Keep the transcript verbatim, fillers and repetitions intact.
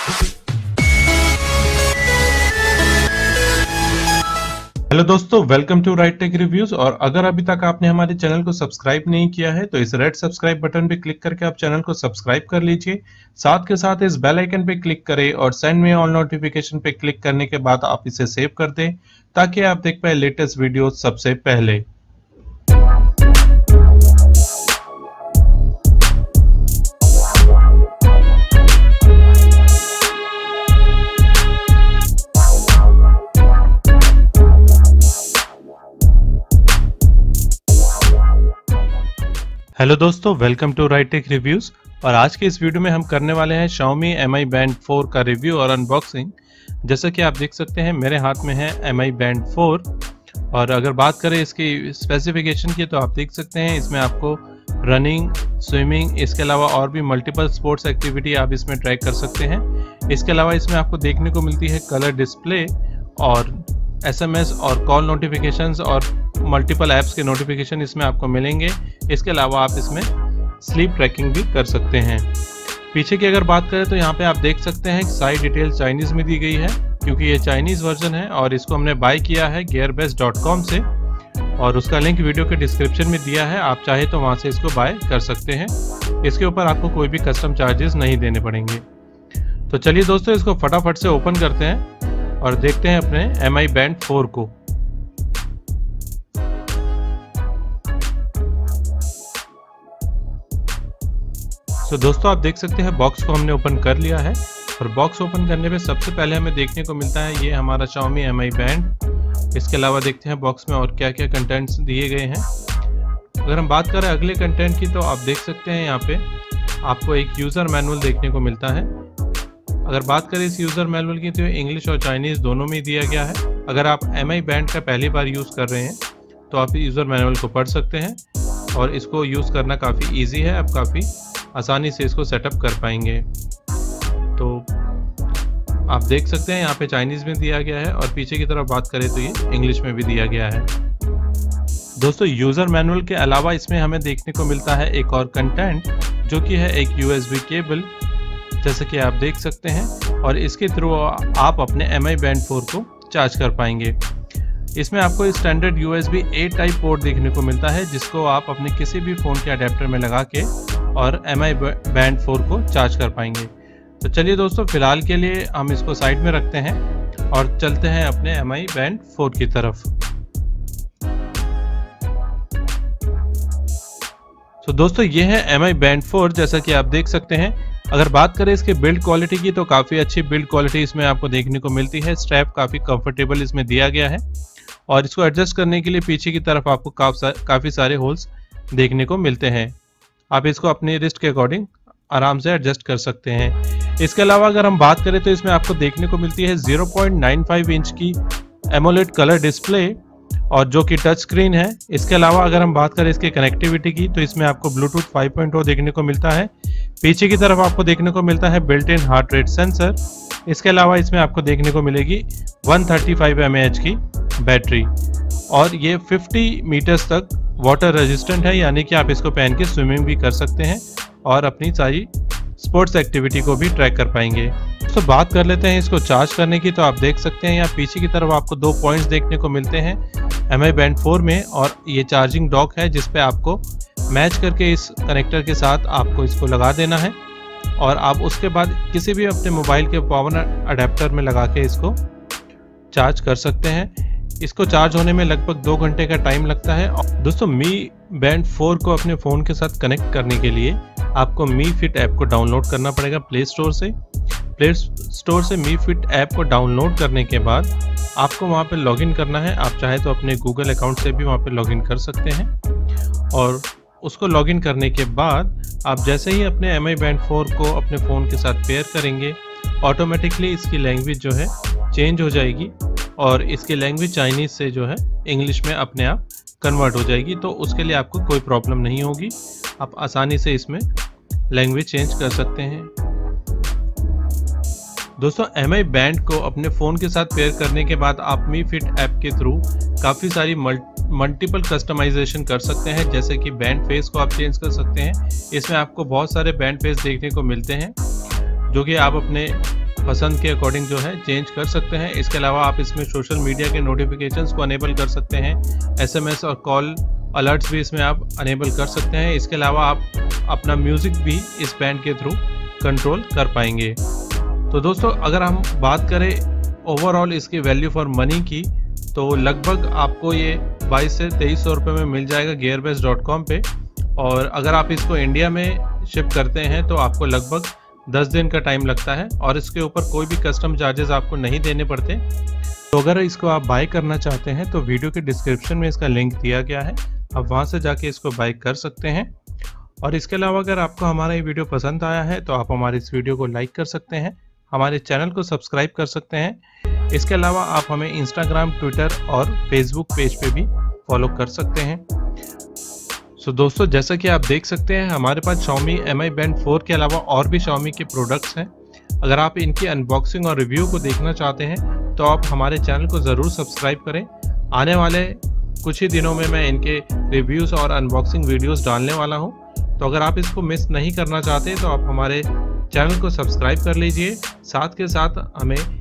Hello दोस्तों, welcome to Right Tech Reviews. और अगर अभी तक आपने हमारे चैनल को सब्सक्राइब नहीं किया है तो इस रेड सब्सक्राइब बटन पे क्लिक करके आप चैनल को सब्सक्राइब कर लीजिए। साथ के साथ इस बेल आइकन पे क्लिक करें और सेंड मी ऑल नोटिफिकेशन पे क्लिक करने के बाद आप इसे सेव कर दें ताकि आप देख पाए लेटेस्ट वीडियो सबसे पहले। हेलो दोस्तों, welcome to Right Tech Reviews. और आज के इस वीडियो में हम करने वाले हैं Xiaomi M I Band four का रिव्यू और अनबॉक्सिंग। जैसा कि आप देख सकते हैं मेरे हाथ में है एम आई Band फोर। और अगर बात करें इसकी स्पेसिफिकेशन की तो आप देख सकते हैं इसमें आपको रनिंग, स्विमिंग, इसके अलावा और भी मल्टीपल स्पोर्ट्स एक्टिविटी आप इसमें ट्रैक कर सकते हैं। इसके अलावा इसमें आपको देखने को मिलती है कलर डिस्प्ले और एस एम एस और कॉल नोटिफिकेशंस और मल्टीपल ऐप्स के नोटिफिकेशन इसमें आपको मिलेंगे। इसके अलावा आप इसमें स्लीप ट्रैकिंग भी कर सकते हैं। पीछे की अगर बात करें तो यहाँ पे आप देख सकते हैं साइड डिटेल चाइनीज़ में दी गई है क्योंकि ये चाइनीज़ वर्जन है और इसको हमने बाय किया है gearbest डॉट कॉम से और उसका लिंक वीडियो के डिस्क्रिप्शन में दिया है। आप चाहे तो वहाँ से इसको बाय कर सकते हैं। इसके ऊपर आपको कोई भी कस्टम चार्जेस नहीं देने पड़ेंगे। तो चलिए दोस्तों, इसको फटाफट से ओपन करते हैं और देखते हैं अपने एम आई Band फोर को। तो दोस्तों आप देख सकते हैं बॉक्स को हमने ओपन कर लिया है और बॉक्स ओपन करने पे सबसे पहले हमें देखने को मिलता है ये हमारा Xiaomi एम आई Band। इसके अलावा देखते हैं बॉक्स में और क्या क्या कंटेंट्स दिए गए हैं। अगर हम बात करें अगले कंटेंट की तो आप देख सकते हैं यहाँ पे आपको एक यूज़र मैनुअल देखने को मिलता है। अगर बात करें इस यूज़र मैनुअल की तो इंग्लिश और चाइनीज़ दोनों में दिया गया है। अगर आप एम आई Band का पहली बार यूज़ कर रहे हैं तो आप यूज़र मैनुअल को पढ़ सकते हैं और इसको यूज़ करना काफ़ी ईजी है। आप काफ़ी आसानी से इसको सेटअप कर पाएंगे। तो आप देख सकते हैं यहाँ पे चाइनीज़ में दिया गया है और पीछे की तरफ बात करें तो ये इंग्लिश में भी दिया गया है। दोस्तों यूज़र मैनुअल के अलावा इसमें हमें देखने को मिलता है एक और कंटेंट जो कि है एक यू एस बी केबल, जैसे कि आप देख सकते हैं, और इसके थ्रू आप अपने एम आई Band फोर को चार्ज कर पाएंगे। इसमें आपको standard U S B A type port देखने को मिलता है जिसको आप अपने किसी भी फ़ोन के अडेप्टर में लगा के और एम आई Band फोर को चार्ज कर पाएंगे। तो चलिए दोस्तों, फिलहाल के लिए हम इसको साइड में रखते हैं और चलते हैं अपने एम आई Band फोर की तरफ। तो दोस्तों ये है एम आई Band फोर, जैसा कि आप देख सकते हैं। अगर बात करें इसके बिल्ड क्वालिटी की तो काफ़ी अच्छी बिल्ड क्वालिटी इसमें आपको देखने को मिलती है। स्ट्रैप काफ़ी कंफर्टेबल इसमें दिया गया है और इसको एडजस्ट करने के लिए पीछे की तरफ आपको काफ़ी सारे होल्स देखने को मिलते हैं। आप इसको अपने रिस्ट के अकॉर्डिंग आराम से एडजस्ट कर सकते हैं। इसके अलावा अगर हम बात करें तो इसमें आपको देखने को मिलती है zero point nine five inch की एमोलेड कलर डिस्प्ले और जो कि टच स्क्रीन है। इसके अलावा अगर हम बात करें इसके कनेक्टिविटी की तो इसमें आपको ब्लूटूथ फाइव पॉइंट ओ देखने को मिलता है। पीछे की तरफ आपको देखने को मिलता है built in heart rate sensor. इसके अलावा इसमें आपको देखने को मिलेगी one thirty five M A H की बैटरी और ये फिफ्टी मीटर्स तक वाटर रेजिस्टेंट है, यानी कि आप इसको पहन के स्विमिंग भी कर सकते हैं और अपनी सारी स्पोर्ट्स एक्टिविटी को भी ट्रैक कर पाएंगे। तो बात कर लेते हैं इसको चार्ज करने की। तो आप देख सकते हैं यहाँ पीछे की तरफ आपको दो पॉइंट्स देखने को मिलते हैं एम आई Band फोर में और ये चार्जिंग डॉक है जिस पे आपको मैच करके इस कनेक्टर के साथ आपको इसको लगा देना है और आप उसके बाद किसी भी अपने मोबाइल के पावर अडेप्टर में लगा के इसको चार्ज कर सकते हैं। इसको चार्ज होने में लगभग दो घंटे का टाइम लगता है। दोस्तों मी Band फोर को अपने फ़ोन के साथ कनेक्ट करने के लिए आपको मी फिट ऐप को डाउनलोड करना पड़ेगा प्ले स्टोर से। प्ले स्टोर से मी फिट ऐप को डाउनलोड करने के बाद आपको वहां पे लॉगिन करना है। आप चाहे तो अपने गूगल अकाउंट से भी वहां पे लॉगिन कर सकते हैं और उसको लॉगिन करने के बाद आप जैसे ही अपने एम आई Band फोर को अपने फ़ोन के साथ पेयर करेंगे ऑटोमेटिकली इसकी लैंग्वेज जो है चेंज हो जाएगी और इसकी लैंग्वेज चाइनीज़ से जो है इंग्लिश में अपने आप कन्वर्ट हो जाएगी। तो उसके लिए आपको कोई प्रॉब्लम नहीं होगी, आप आसानी से इसमें लैंग्वेज चेंज कर सकते हैं। दोस्तों एम आई Band को अपने फ़ोन के साथ पेयर करने के बाद आप मी फिट ऐप के थ्रू काफ़ी सारी मल्टीपल कस्टमाइजेशन कर सकते हैं, जैसे कि बैंड फेस को आप चेंज कर सकते हैं। इसमें आपको बहुत सारे बैंड फेस देखने को मिलते हैं जो कि आप अपने पसंद के अकॉर्डिंग जो है चेंज कर सकते हैं। इसके अलावा आप इसमें सोशल मीडिया के नोटिफिकेशंस को अनेबल कर सकते हैं, एसएमएस और कॉल अलर्ट्स भी इसमें आप अनेबल कर सकते हैं। इसके अलावा आप अपना म्यूज़िक भी इस बैंड के थ्रू कंट्रोल कर पाएंगे। तो दोस्तों अगर हम बात करें ओवरऑल इसकी वैल्यू फॉर मनी की, तो लगभग आपको ये बाईस से तेईस सौ रुपये में मिल जाएगा गियरबेस डॉट कॉम पे। और अगर आप इसको इंडिया में शिप करते हैं तो आपको लगभग दस दिन का टाइम लगता है और इसके ऊपर कोई भी कस्टम चार्जेस आपको नहीं देने पड़ते। तो अगर इसको आप बाय करना चाहते हैं तो वीडियो के डिस्क्रिप्शन में इसका लिंक दिया गया है, आप वहां से जाके इसको बाय कर सकते हैं। और इसके अलावा अगर आपको हमारा ये वीडियो पसंद आया है तो आप हमारे इस वीडियो को लाइक कर सकते हैं, हमारे चैनल को सब्सक्राइब कर सकते हैं। इसके अलावा आप हमें इंस्टाग्राम, ट्विटर और फेसबुक पेज पे भी फॉलो कर सकते हैं। सो दोस्तों जैसा कि आप देख सकते हैं हमारे पास Xiaomi M I Band four के अलावा और भी Xiaomi के प्रोडक्ट्स हैं। अगर आप इनकी अनबॉक्सिंग और रिव्यू को देखना चाहते हैं तो आप हमारे चैनल को ज़रूर सब्सक्राइब करें। आने वाले कुछ ही दिनों में मैं इनके रिव्यूज़ और अनबॉक्सिंग वीडियोस डालने वाला हूं। तो अगर आप इसको मिस नहीं करना चाहते तो आप हमारे चैनल को सब्सक्राइब कर लीजिए, साथ के साथ हमें